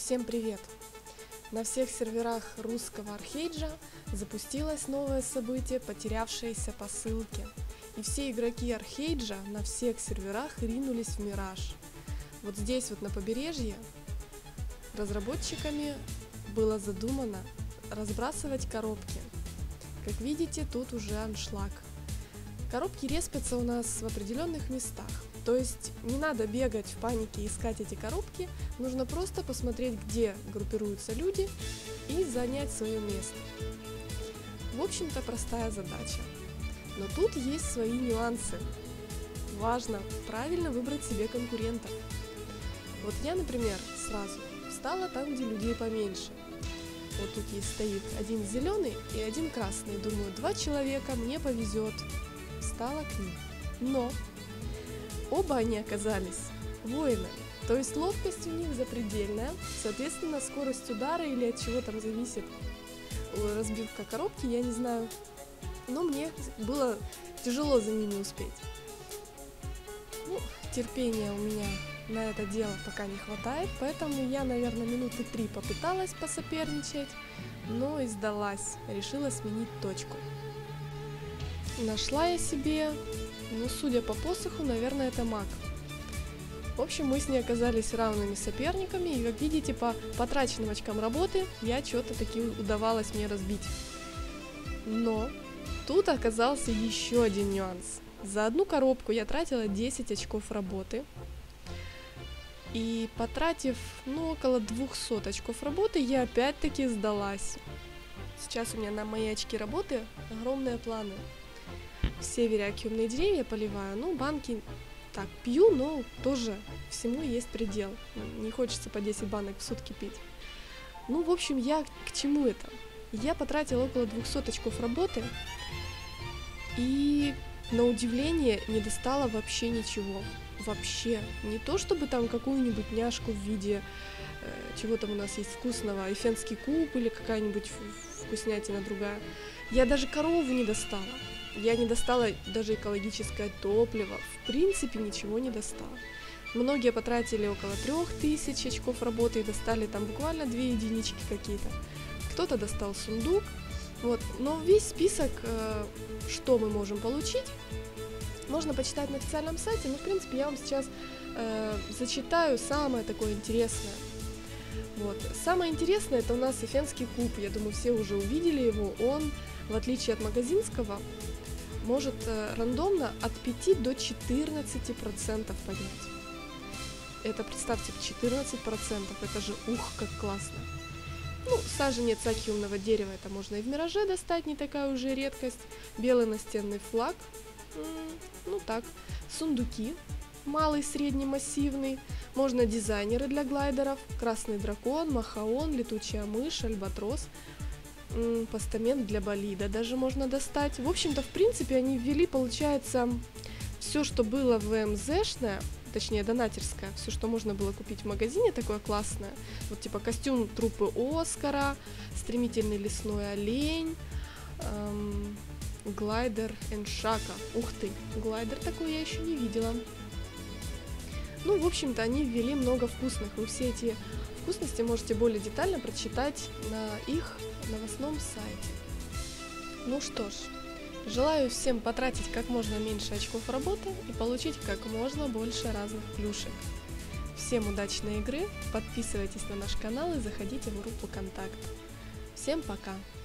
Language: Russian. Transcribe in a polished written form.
Всем привет! На всех серверах русского Архейджа запустилось новое событие, потерявшееся по ссылке. И все игроки Архейджа на всех серверах ринулись в Мираж. Вот здесь вот на побережье разработчиками было задумано разбрасывать коробки. Как видите, тут уже аншлаг. Коробки респятся у нас в определенных местах. То есть не надо бегать в панике и искать эти коробки, нужно просто посмотреть, где группируются люди, и занять свое место. В общем-то, простая задача. Но тут есть свои нюансы. Важно правильно выбрать себе конкурентов. Вот я, например, сразу встала там, где людей поменьше. Вот тут стоит один зеленый и один красный. Думаю, 2 человека, мне повезет. Встала к ним. Но оба они оказались воинами, то есть ловкость у них запредельная, соответственно, скорость удара или от чего там зависит разбивка коробки, я не знаю, но мне было тяжело за ними успеть. Терпения у меня на это дело пока не хватает, поэтому я, наверное, минуты 3 попыталась посоперничать, но и сдалась, решила сменить точку. Нашла я себе, судя по посоху, наверное, это маг. В общем, мы с ней оказались равными соперниками, и, как видите, по потраченным очкам работы я что-то таки удавалось мне разбить. Но тут оказался еще один нюанс. За одну коробку я тратила 10 очков работы, и потратив, около 200 очков работы, я опять-таки сдалась. Сейчас у меня на мои очки работы огромные планы. Все вериакиумные деревья поливаю, банки так пью, но тоже всему есть предел. Не хочется по 10 банок в сутки пить. В общем, я к чему это? Я потратила около 200 очков работы и, на удивление, не достала вообще ничего. Вообще. Не то, чтобы там какую-нибудь няшку в виде чего там у нас есть вкусного, эфенский куб или какая-нибудь вкуснятина другая. Я даже корову не достала. Я не достала даже экологическое топливо, в принципе ничего не достала. Многие потратили около 3000 очков работы и достали там буквально 2 единички какие-то. Кто-то достал сундук, но весь список, что мы можем получить, можно почитать на официальном сайте, но в принципе я вам сейчас зачитаю самое такое интересное. Самое интересное — это у нас эфенский куб, я думаю, все уже увидели его, он, в отличие от магазинского, может рандомно от 5 до 14% поднять. Это, представьте, 14%, это же как классно. Саженец акиумного дерева, это можно и в Мираже достать, не такая уже редкость. Белый настенный флаг, так, сундуки, малый, средний, массивный. Можно дизайнеры для глайдеров, красный дракон, махаон, летучая мышь, альбатрос. Постамент для болида даже можно достать. В общем-то, в принципе, они ввели, получается, все, что было ВМЗшное, точнее донатерское, все, что можно было купить в магазине, такое классное. Типа костюм труппы Оскара, стремительный лесной олень, глайдер Эншака. Ух ты, глайдер такой я еще не видела. В общем-то, они ввели много вкусных. Вы все эти вкусности можете более детально прочитать на их новостном сайте. Что ж, желаю всем потратить как можно меньше очков работы и получить как можно больше разных плюшек. Всем удачной игры, подписывайтесь на наш канал и заходите в группу «Контакт». Всем пока!